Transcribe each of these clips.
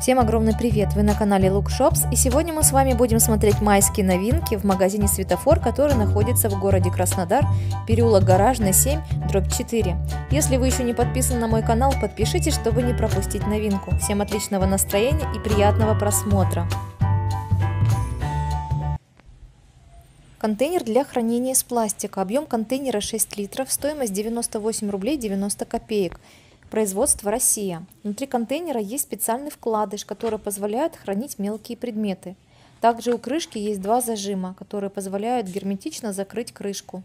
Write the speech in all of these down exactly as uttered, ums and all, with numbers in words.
Всем огромный привет! Вы на канале Look Shops, и сегодня мы с вами будем смотреть майские новинки в магазине Светофор, который находится в городе Краснодар, переулок Гаражный, семь, дробь четыре. Если вы еще не подписаны на мой канал, подпишитесь, чтобы не пропустить новинку. Всем отличного настроения и приятного просмотра! Контейнер для хранения из пластика. Объем контейнера шесть литров, стоимость девяносто восемь рублей девяносто копеек. Производство Россия. Внутри контейнера есть специальный вкладыш, который позволяет хранить мелкие предметы. Также у крышки есть два зажима, которые позволяют герметично закрыть крышку.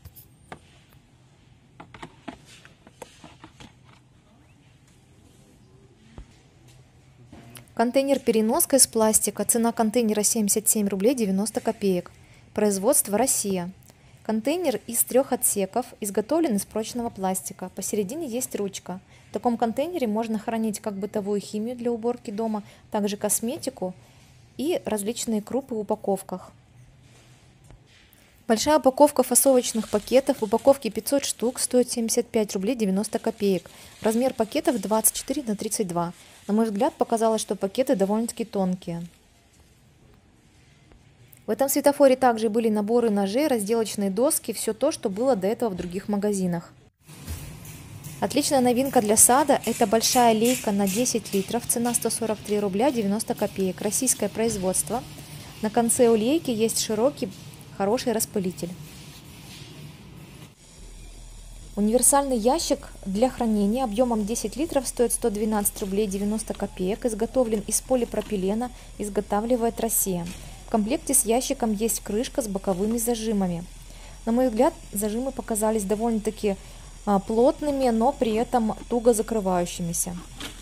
Контейнер-переноска из пластика. Цена контейнера семьдесят семь рублей девяносто копеек. Производство Россия. Контейнер из трех отсеков, изготовлен из прочного пластика. Посередине есть ручка. В таком контейнере можно хранить как бытовую химию для уборки дома, также косметику и различные крупы в упаковках. Большая упаковка фасовочных пакетов в упаковке пятьсот штук стоит семьдесят пять рублей девяносто копеек. Размер пакетов двадцать четыре на тридцать два. На мой взгляд, показалось, что пакеты довольно-таки тонкие. В этом светофоре также были наборы ножей, разделочные доски, все то, что было до этого в других магазинах. Отличная новинка для сада – это большая лейка на десять литров, цена сто сорок три рубля девяносто копеек, российское производство. На конце у лейки есть широкий, хороший распылитель. Универсальный ящик для хранения объемом десять литров стоит сто двенадцать рублей девяносто копеек, изготовлен из полипропилена, изготавливает Россия. В комплекте с ящиком есть крышка с боковыми зажимами. На мой взгляд, зажимы показались довольно-таки плотными, но при этом туго закрывающимися.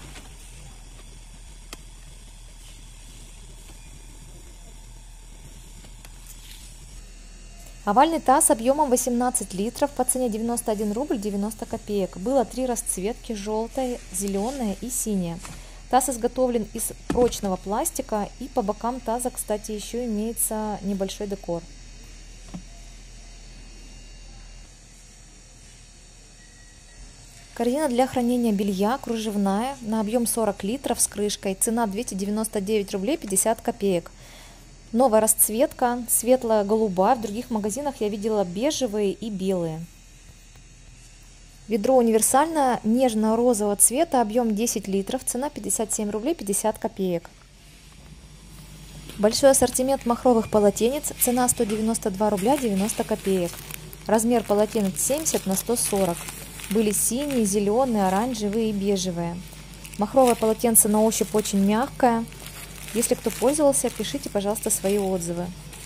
Овальный таз объемом восемнадцать литров по цене девяносто один рубль девяносто копеек. Было три расцветки: желтая, зеленая и синяя. Таз изготовлен из прочного пластика, и по бокам таза, кстати, еще имеется небольшой декор. Корзина для хранения белья кружевная на объем сорок литров с крышкой. Цена двести девяносто девять рублей пятьдесят копеек. Новая расцветка, светлая голубая. В других магазинах я видела бежевые и белые. Ведро универсальное нежно-розового цвета, объем десять литров, цена пятьдесят семь рублей пятьдесят копеек. Большой ассортимент махровых полотенец, цена сто девяносто два рубля девяносто копеек. Размер полотенец семьдесят на сто сорок. Были синие, зеленые, оранжевые и бежевые. Махровое полотенце на ощупь очень мягкое. Если кто пользовался, пишите, пожалуйста, свои отзывы.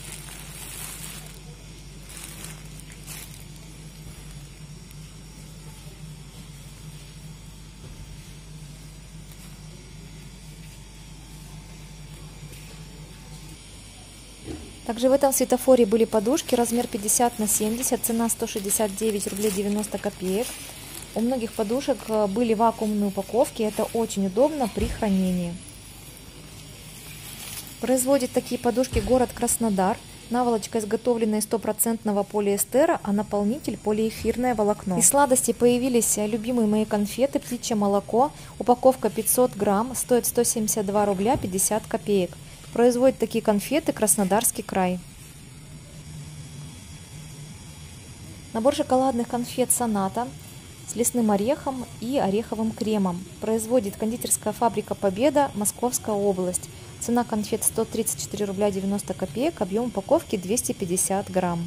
Также в этом светофоре были подушки, размер пятьдесят на семьдесят, цена сто шестьдесят девять рублей девяносто копеек. У многих подушек были вакуумные упаковки, это очень удобно при хранении. Производит такие подушки город Краснодар. Наволочка изготовлена из стопроцентного полиэстера, а наполнитель полиэфирное волокно. Из сладостей появились любимые мои конфеты «Птичье молоко». Упаковка пятьсот грамм, стоит сто семьдесят два рубля пятьдесят копеек. Производит такие конфеты Краснодарский край. Набор шоколадных конфет «Соната» с лесным орехом и ореховым кремом. Производит кондитерская фабрика «Победа», Московская область. Цена конфет сто тридцать четыре рубля девяносто копеек, объем упаковки двести пятьдесят грамм.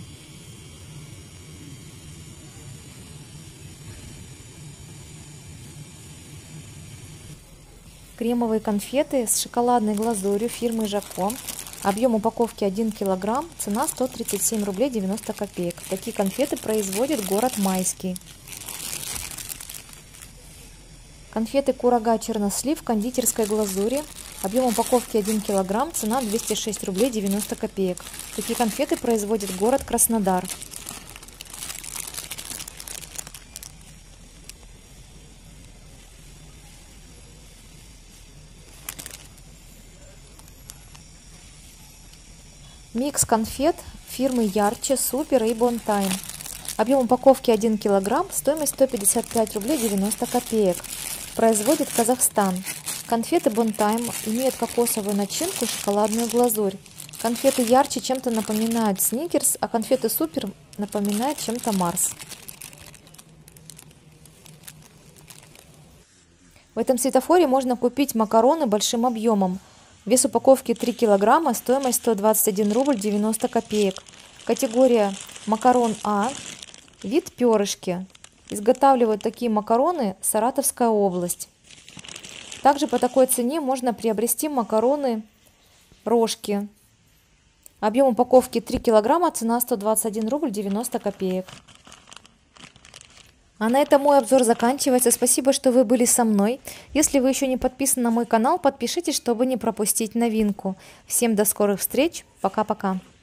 Кремовые конфеты с шоколадной глазурью фирмы Жако. Объем упаковки один килограмм, цена сто тридцать семь рублей девяносто копеек. Такие конфеты производит город Майский. Конфеты «Курага чернослив» в кондитерской глазури. Объем упаковки один килограмм, цена двести шесть рублей девяносто копеек. Такие конфеты производит город Краснодар. Микс конфет фирмы Ярче, Супер и Бонтайм. Объем упаковки один килограмм, стоимость сто пятьдесят пять рублей девяносто копеек. Производит Казахстан. Конфеты Бонтайм имеют кокосовую начинку и шоколадную глазурь. Конфеты ярче чем-то напоминают Сникерс, а конфеты Супер напоминают чем-то Марс. В этом светофоре можно купить макароны большим объемом. Вес упаковки три килограмма, стоимость сто двадцать один рубль девяносто копеек. Категория макарон А, вид перышки. Изготавливают такие макароны Саратовская область. Также по такой цене можно приобрести макароны рожки. Объем упаковки три килограмма, цена сто двадцать один рубль девяносто копеек. А на этом мой обзор заканчивается. Спасибо, что вы были со мной. Если вы еще не подписаны на мой канал, подпишитесь, чтобы не пропустить новинку. Всем до скорых встреч. Пока-пока.